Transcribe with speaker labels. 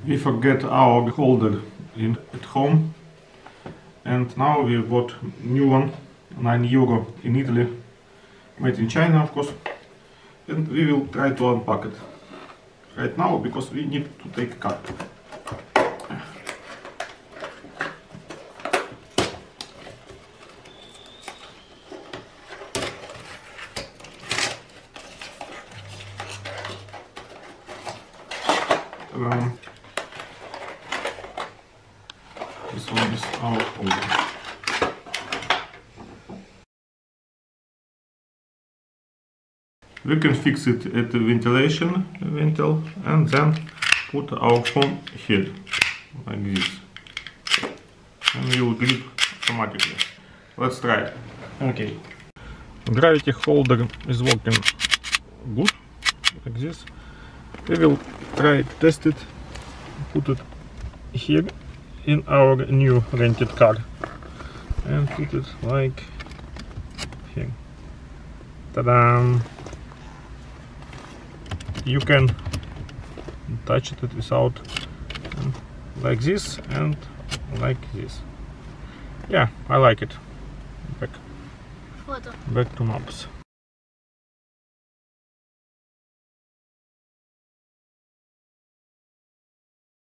Speaker 1: We forget our holder at home, and now we bought new one, €9 in Italy, made in China of course, and we will try to unpack it right now because we need to take a cut. This one is our holder. We can fix it at the ventilation ventil and then put our phone here, like this. And we will grip automatically. Let's try it. Okay. Gravity holder is working good, like this. We will try to test it, put it here in our new rented car and put it like here. Ta-da! You can touch it without, like this and like this. Yeah, I like it. Back to maps.